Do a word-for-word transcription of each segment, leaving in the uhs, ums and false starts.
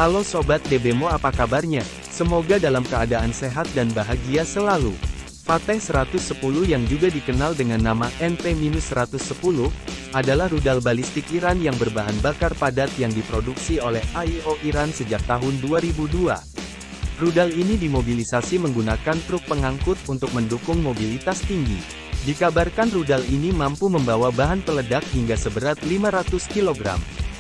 Halo Sobat DBMO, apa kabarnya? Semoga dalam keadaan sehat dan bahagia selalu. Fateh seratus sepuluh yang juga dikenal dengan nama N P seratus sepuluh, adalah rudal balistik Iran yang berbahan bakar padat yang diproduksi oleh A I O Iran sejak tahun dua ribu dua. Rudal ini dimobilisasi menggunakan truk pengangkut untuk mendukung mobilitas tinggi. Dikabarkan rudal ini mampu membawa bahan peledak hingga seberat lima ratus kilogram.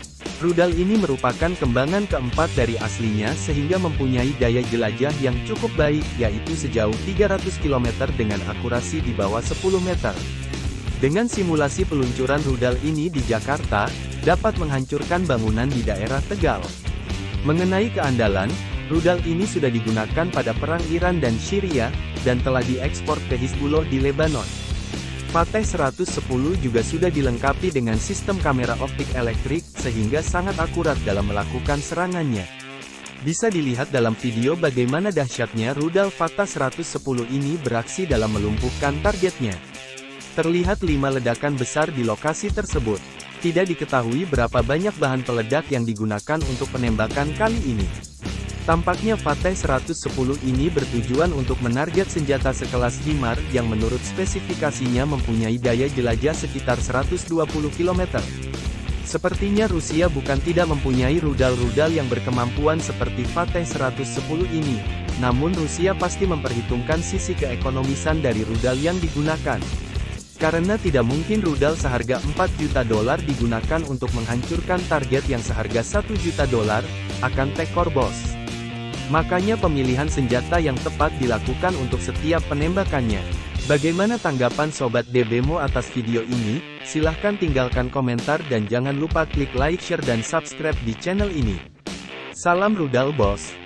Rudal ini merupakan kembangan keempat dari aslinya sehingga mempunyai daya jelajah yang cukup baik, yaitu sejauh tiga ratus kilometer dengan akurasi di bawah sepuluh meter. Dengan simulasi peluncuran rudal ini di Jakarta, dapat menghancurkan bangunan di daerah Tegal. Mengenai keandalan, rudal ini sudah digunakan pada perang Iran dan Syria, dan telah diekspor ke Hizbullah di Lebanon. Fateh seratus sepuluh juga sudah dilengkapi dengan sistem kamera optik elektrik, sehingga sangat akurat dalam melakukan serangannya. Bisa dilihat dalam video bagaimana dahsyatnya rudal Fateh seratus sepuluh ini beraksi dalam melumpuhkan targetnya. Terlihat lima ledakan besar di lokasi tersebut. Tidak diketahui berapa banyak bahan peledak yang digunakan untuk penembakan kali ini. Tampaknya Fateh seratus sepuluh ini bertujuan untuk menarget senjata sekelas HIMAR yang menurut spesifikasinya mempunyai daya jelajah sekitar seratus dua puluh kilometer. Sepertinya Rusia bukan tidak mempunyai rudal-rudal yang berkemampuan seperti Fateh seratus sepuluh ini, namun Rusia pasti memperhitungkan sisi keekonomisan dari rudal yang digunakan. Karena tidak mungkin rudal seharga empat juta dolar digunakan untuk menghancurkan target yang seharga satu juta dolar, akan tekor bos. Makanya pemilihan senjata yang tepat dilakukan untuk setiap penembakannya. Bagaimana tanggapan Sobat DBMO atas video ini? Silahkan tinggalkan komentar dan jangan lupa klik like, share dan subscribe di channel ini. Salam rudal bos.